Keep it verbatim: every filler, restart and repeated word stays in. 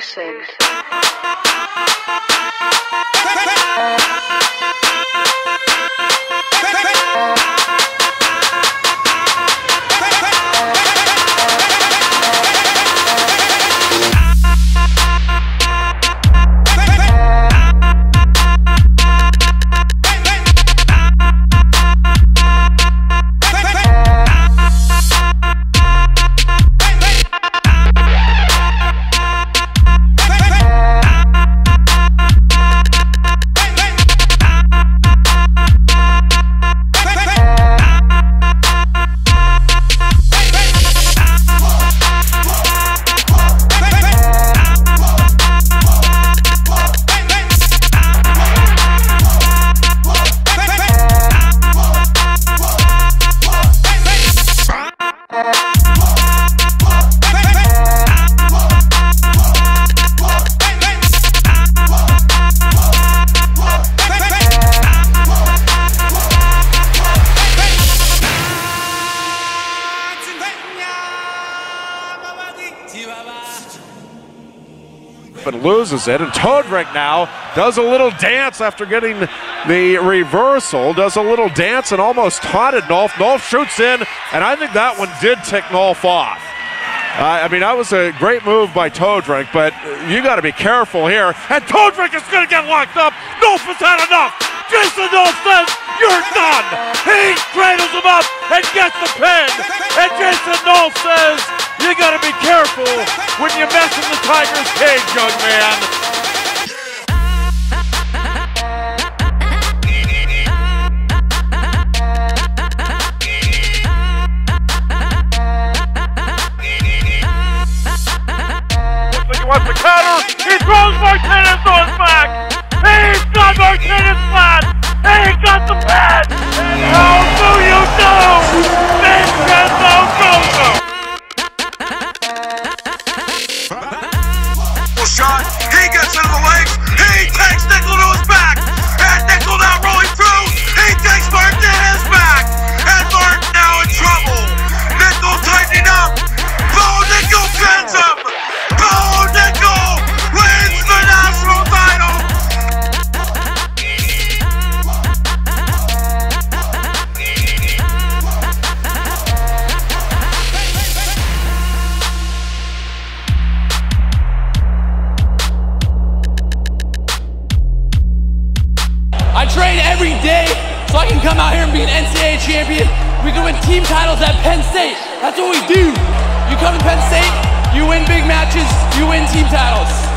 exclusive. And loses it, and Todrick now does a little dance after getting the reversal, does a little dance and almost taunted Nolf. Nolf shoots in, and I think that one did tick Nolf off. Uh, I mean, that was a great move by Todrick, but you got to be careful here. And Todrick is going to get locked up. Nolf has had enough. Jason Nolf says, you're done. He cradles him up and gets the pin. And Jason Nolf says, you got to be careful when you mess in the Tiger's cage, young man. Looks like he wants to counter. He throws Martinez on his back. He's got Martinez flat. He got the pin. How do you do? Vincenzo Gozo. Shot, he gets into the legs, he takes Nickel to his back, and Nickel now rolling through, he takes Martin to his back, and Martin now in trouble. Nickel tightening up, Bo Nickel pins him, Bo Nickel wins the national title. I train every day so I can come out here and be an N C A A champion. We can win team titles at Penn State. That's what we do. You come to Penn State, you win big matches, you win team titles.